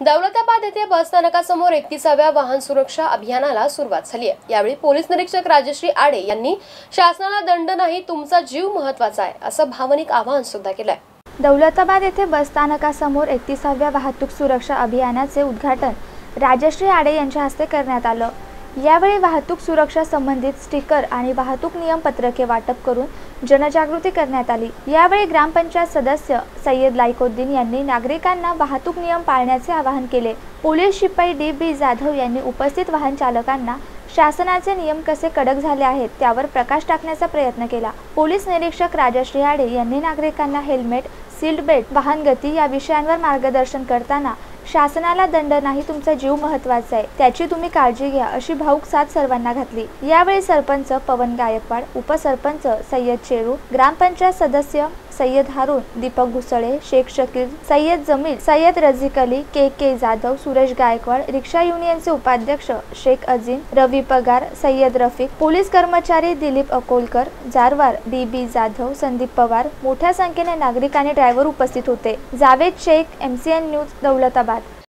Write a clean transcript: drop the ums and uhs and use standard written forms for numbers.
दौलताबाद येथे बस स्थानकासमोर 31व्या वाहन सुरक्षा अभियानाला सुरुवात झाली आहे। यावेळी पोलीस निरीक्षक राजश्री आडे यांनी शासनाला दंड नाही, तुमचा जीव महत्त्वाचा आहे असं भावनिक आवाहन सुद्धा केलंय। दौलताबाद येथे बस स्थानकासमोर 31व्या वाहतूक सुरक्षा अभियानाचे उद्घाटन राजश्री आडे यांच्या हस्ते करण्यात आलं। यावेळी वाहतूक सुरक्षा संबंधित स्टिकर आणि वाहतूक नियम पत्रके वाटप करून जनजागृती करण्यात आली। यावेळी ग्रामपंचायत सदस्य सय्यद लाईकोद्दीन यांनी नागरिकांना वाहतूक नियम पाळण्याचे आवाहन केले। पोलीस शिपाई डी.बी. जाधव यांनी उपस्थित वाहन चालकांना शासनाचे नियम कसे कडक झाले आहेत त्यावर प्रकाश टाकण्याचा प्रयत्न केला। पोलीस निरीक्षक राजश्री आडे यांनी नागरिकांना हेल्मेट, सीट बेल्ट, वाहन गती या विषयांवर मार्गदर्शन करताना शासनाला दंड नाही, तुमचा जीव महत्त्वाचा आहे, त्याची तुम्ही काळजी घ्या अशी भाऊक साथ सर्वांना घातली। यावेळी सरपंच पवन गायकवाड, उपसरपंच सय्यद चेरू, ग्रामपंचायत सदस्य सय्यद हारून, दीपक घुसळे, शेख शकील, सय्यद जमील, सय्यद रझीक अली, के जाधव, सुरेश गायकवाड, रिक्षा युनियनचे उपाध्यक्ष शेख अजीम, रवी पगार, सय्यद रफीक, पोलीस कर्मचारी दिलीप अकोलकर, जारवार, डी.बी. जाधव, संदीप पवार, मोठ्या संख्येने नागरिक आणि ड्रायव्हर उपस्थित होते। Javed Shaikh, MCN news, Daulatabad.